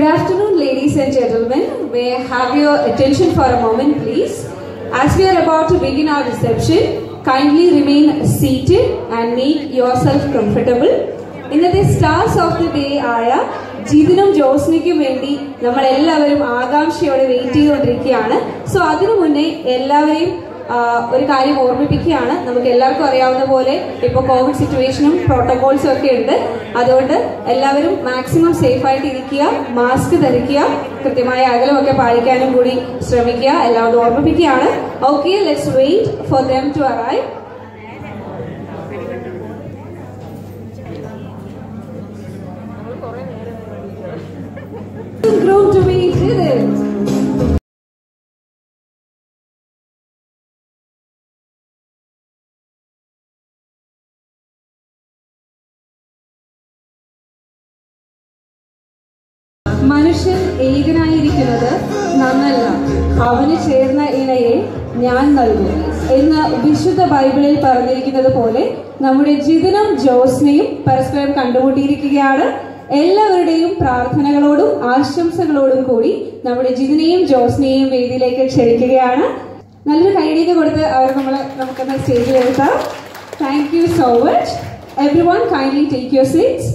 afternoon, ladies and gentlemen. May I have your attention for a moment, please? As we are about to begin our reception, kindly remain seated and make yourself comfortable. ഇന്നത്തെ stars of the day ആയ ജിതിനും ജോസ്നയ്ക്കും വേണ്ടി നമ്മൾ എല്ലാവരും ആകാംക്ഷയോടെ wait ചെയ്തുകൊണ്ടിരിക്കുകയാണ്. So അതിനു മുന്നേ എല്ലാവരെയും ഒരു കാര്യം ഓർമ്മിപ്പിക്കുകയാണ്. നമുക്ക് എല്ലാവർക്കും അറിയാവുന്ന പോലെ ഇപ്പോൾ കോവിഡ് സിറ്റുവേഷനും പ്രോട്ടോകോൾസും ഒക്കെ ഉണ്ട്. അതുകൊണ്ട് എല്ലാവരും മാക്സിമം സേഫ് ആയിട്ട് ഇരിക്കുക, മാസ്ക് ധരിക്കുക, കൃത്യമായ അകലമൊക്കെ പാലിക്കാനും കൂടി ശ്രമിക്കുക. എല്ലാവരും ഓർമ്മിപ്പിക്കുകയാണ്. Okay, let's wait for them to arrive. Groom to be Jidin. മനുഷ്യൻ ഏകനായിരിക്കുന്നത് നന്നല്ല, അവന് ചേർന്ന ഇണയെ ഞാൻ നൽകും എന്ന് വിശുദ്ധ ബൈബിളിൽ പറഞ്ഞിരിക്കുന്നത് പോലെ നമ്മുടെ ജിതിനും ജോസ്നയും പരസ്പരം കണ്ടുമുട്ടിയിരിക്കുകയാണ്. എല്ലാവരുടെയും പ്രാർത്ഥനകളോടും ആശംസകളോടും കൂടി നമ്മുടെ ജിതിനെയും ജോസ്നയെയും വേദിയിലേക്ക് ക്ഷണിക്കുകയാണ്. നല്ലൊരു കൈയടിയൊക്കെ കൊടുത്ത് അവർ നമുക്കൊന്ന് സ്റ്റേജിൽ എടുത്താം. Thank you so much. Everyone kindly take your seats.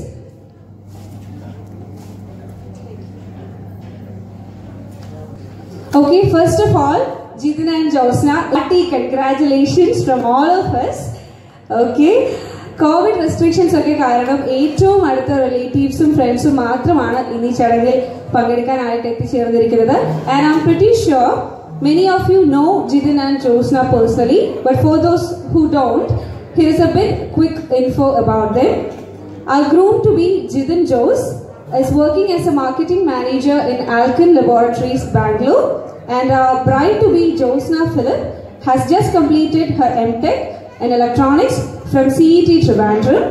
Okay, first of all, Jidin and Josna, hearty congratulations from all of us. Okay, COVID restrictions ഒക്കെ കാരണം ഏറ്റവും അടുത്ത റിലേറ്റീവ്സും ഫ്രണ്ട്സും മാത്രമാണ് ഇന്ന് ഈ ചടങ്ങിൽ പങ്കെടുക്കാനായിട്ട് എത്തിച്ചേർന്നിരിക്കുന്നത്. And I'm pretty sure many of you know Jidin and Josna personally, but for those who don't, here is a bit quick info about them. Our groom to be Jidin Jos is working as a marketing manager in Alkin Laboratories, Bangalore, and our bride to be Josna Philip has just completed her MTech in electronics from CET Trivandrum.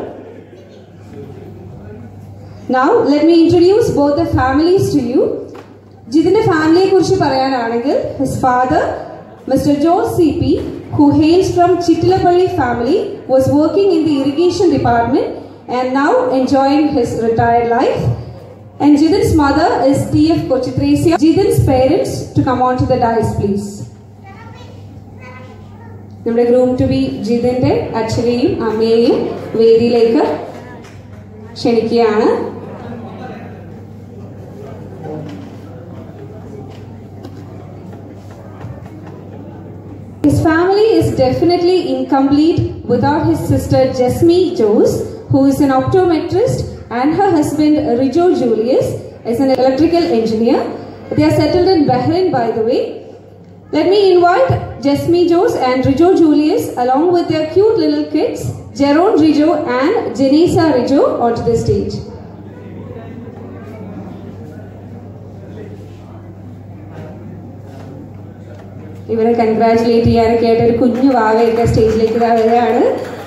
Now let me introduce both the families to you. Jidinte family kurichu parayananengil, his father Mr. Jos CP, who hails from Chittilapalli family, was working in the irrigation department and now enjoying his retired life. And Jidin's mother is T.F. Kochitresia. Jidin's parents to come on to the dais, please. നമ്മുടെ groom to be ജിതിന്റെ അച്ഛനെയും അമ്മയെയും വേദിയിലേക്ക് ക്ഷണിക്കുകയാണ്. His family is definitely incomplete without his sister Jesmi Jos, who is an optometrist, and her husband Rijo Julius is an electrical engineer. They are settled in Bahrain, by the way. Let me invite Jesmi Jos and Rijo Julius along with their cute little kids Jeron Rijo and Janisa Rijo onto the stage. ഇവരെ congratulate ചെയ്യാനൊക്കെ ആയിട്ട് ഒരു കുഞ്ഞു വാവയൊക്കെ സ്റ്റേജിലേക്ക് വരികയാണ്.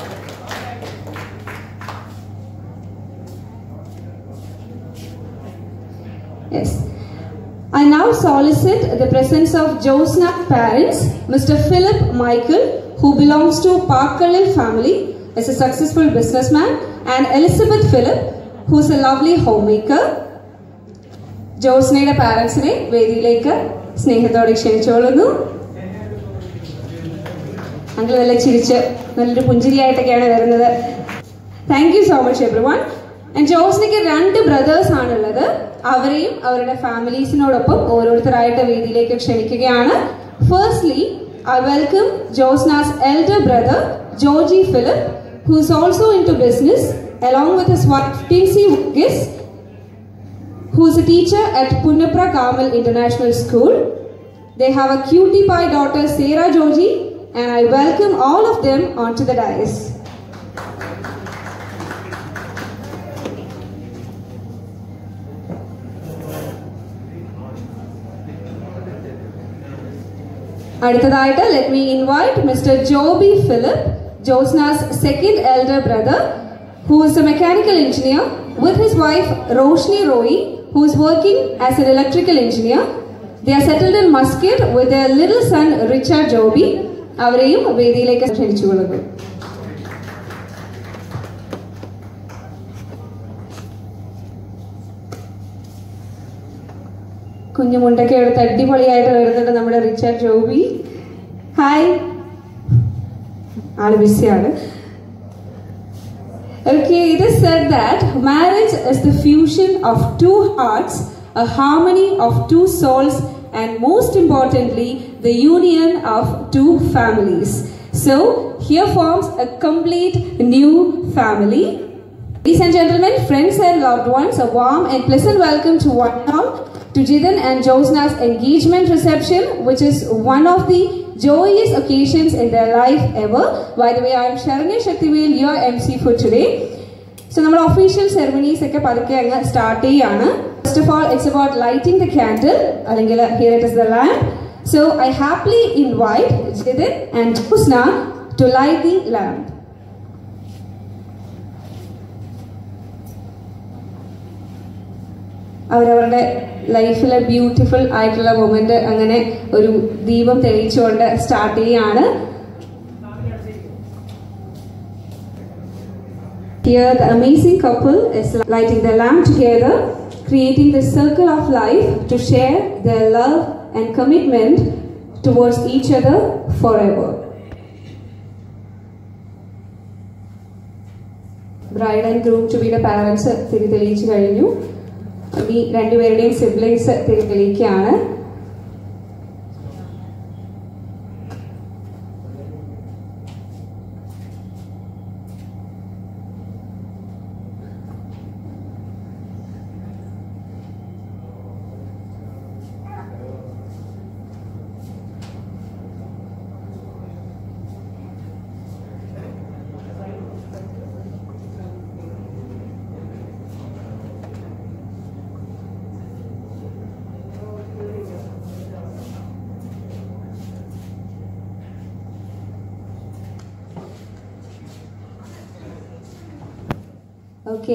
Yes. I now solicit the presence of Josna's parents, Mr. Philip Michael, who belongs to Parkalil family, is a successful businessman, and Elizabeth Philip, who is a lovely homemaker. Josnയുടെ പാരൻസിനെ വേദിയിലേക്ക് സ്നേഹത്തോടെ ക്ഷണിച്ചോളുന്നു. Uncle നല്ല ചിരിച്ച് നല്ലൊരു പുഞ്ചിരിയായിട്ടൊക്കെയാണ് വരുന്നത്. Thank you so much everyone. And ജോസ്നയ്ക്ക് 2 brothers ആണുള്ളത്. അവരെയും അവരുടെ ഫാമിലീസിനോടൊപ്പം ഓരോരുത്തരായിട്ട് വേദിയിലേക്ക് ക്ഷണിക്കുകയാണ്. Firstly I welcome Josna's elder brother Georgy Philip, who is also into business, along with his wife Tinsy Wugis, who is a teacher at Punnapra Kamal International School. They have a cutie pie daughter Sarah Joji, and I welcome all of them onto the dais. അടുത്തതായിട്ട് let me invite Mr. Joby Philip, Josna's second elder brother, who is a mechanical engineer with his wife Roshni Roy, who is working as an electrical engineer. They are settled in Muscat with their little son Richard Joby. അവരെയും വേദിയിലേക്ക് ക്ഷണിച്ചുകൊള്ളുന്നു. കുഞ്ഞുമുണ്ടൊക്കെ എടുത്ത് അടിപൊളിയായിട്ട് വരുന്നുണ്ട് നമ്മുടെ Richard Joby. Hi, ആള് ബിസിയാണ്. Okay, it is said that marriage is the fusion of two hearts, a harmony of two souls, and most importantly, the union of two families. So, here forms a complete new family. Ladies and gentlemen, friends and loved ones, a warm and pleasant welcome to one and all to Jithan and Josna's engagement reception, which is one of the joyous occasions in their life ever. By the way, I am Sharanya Shaktivel, your MC for today. So, our official ceremonies start. First of all, it's about lighting the candle. Here it is the lamp. So, I happily invite Jithan and Josna to light the lamp. അവരവരുടെ ലൈഫിലെ beautiful ആയിട്ടുള്ള moment അങ്ങനെ ഒരു ദീപം തെളിയിച്ചുകൊണ്ട് start ചെയ്യാണ്. Here the amazing couple is lighting the lamp together, creating the circle of life to share their love and commitment towards each other forever. Bride and groom to be the parents തിരി തെളിയിച്ചു കഴിഞ്ഞു. ഈ രണ്ടുപേരുടെയും siblings തിരി തെളിയിക്കുകയാണ്. Okay,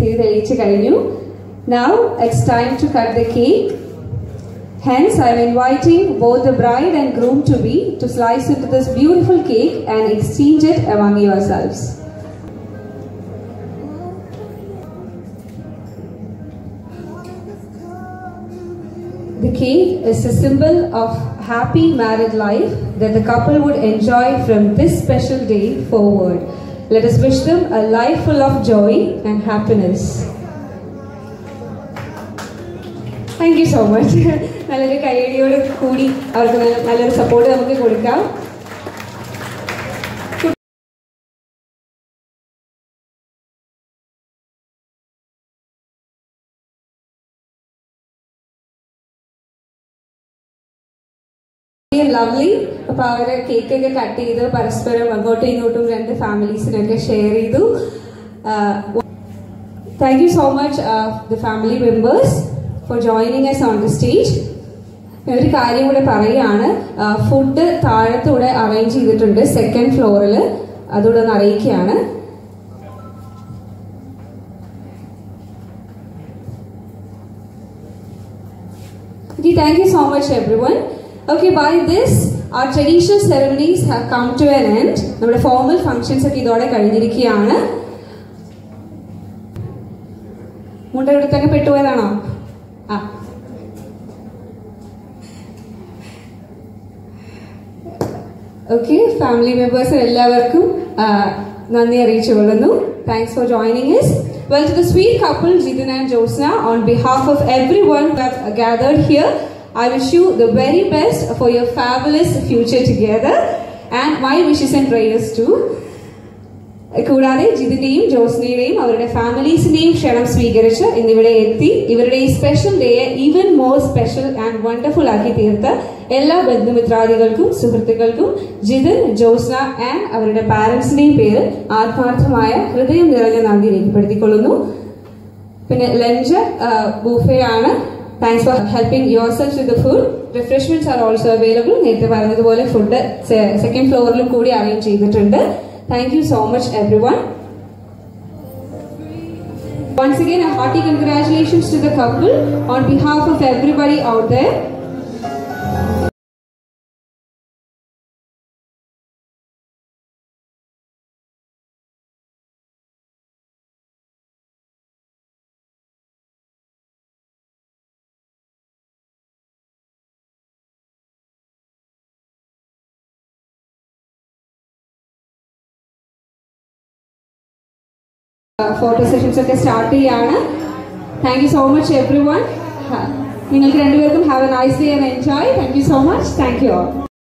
now it's time to cut the cake. Hence, I'm inviting both the bride and groom to be to slice into this beautiful cake and exchange it among yourselves. The cake is a symbol of happy married life that the couple would enjoy from this special day forward. Let us wish them a life full of joy and happiness. Thank you so much. നല്ലൊരു കൈയടിയോട് കൂടി അവർക്ക് നല്ലൊരു support നമുക്ക് കൊടുക്കാം. Lovely. അപ്പൊ അവര് കേക്കൊക്കെ cut ചെയ്ത് പരസ്പരം അങ്ങോട്ടും ഇങ്ങോട്ടും രണ്ട് ഫാമിലീസിനൊക്കെ ഷെയർ ചെയ്തു. Thank you so much the family members for joining us on the stage. ഒരു കാര്യം കൂടെ പറയുകയാണ്, ഫുഡ് താഴത്തൂടെ അറേഞ്ച് ചെയ്തിട്ടുണ്ട് സെക്കൻഡ് ഫ്ലോറിൽ, അതുകൂടെ ഒന്ന് അറിയിക്കുകയാണ്. Thank you so much everyone. Okay, by this our traditional ceremonies have come to an end. നമ്മുടെ ഫോർമൽ ഫംഗ്ഷൻസ് ഒക്കെ ഇതോടെ കഴിഞ്ഞിരിക്കുകയാണ്. മുണ്ട എടുത്തൊക്കെ പെട്ടുപോയതാണോ? Okay, family members എല്ലാവർക്കും നന്ദി അറിയിച്ചുകൊള്ളുന്നു. Thanks for joining us. Well, to the sweet couple Jithan and Josna, on behalf of everyone who have gathered here, I wish you the very best for your fabulous future together, and my wishes and prayers too. കൂടാതെ ജിതിന്റെയും ജോസ്നയുടെയും അവരുടെ ഫാമിലീസിന്റെയും ക്ഷണം സ്വീകരിച്ച് ഇന്നിവിടെ എത്തി ഇവരുടെ ഈ special ഡേയെ even more special and wonderful ആക്കി തീർത്ത എല്ലാ ബന്ധുമിത്രാദികൾക്കും സുഹൃത്തുക്കൾക്കും ജിതിൻ, ജോസ്ന ആൻഡ് അവരുടെ പാരന്റ്സിന്റെയും പേരിൽ ആത്മാർത്ഥമായ ഹൃദയം നിറഞ്ഞ നന്ദി രേഖപ്പെടുത്തിക്കൊള്ളുന്നു. പിന്നെ ലഞ്ച് ബൂഫേ ആണ്. Thanks for helping yourselves with the food. Refreshments are also available. നേരത്തെ പറഞ്ഞതുപോലെ ഫുഡ് സെക്കൻഡ് ഫ്ലോറിലും കൂടി അറേഞ്ച് ചെയ്തിട്ടുണ്ട്. Thank you so much everyone. Once again, a hearty congratulations to the couple on behalf of everybody out there. Photo sessions ഒക്കെ start ചെയ്യാണ്. Thank you so much everyone. നിങ്ങൾക്ക് രണ്ടുപേർക്കും have a nice day and enjoy. Thank you so much. Thank you all.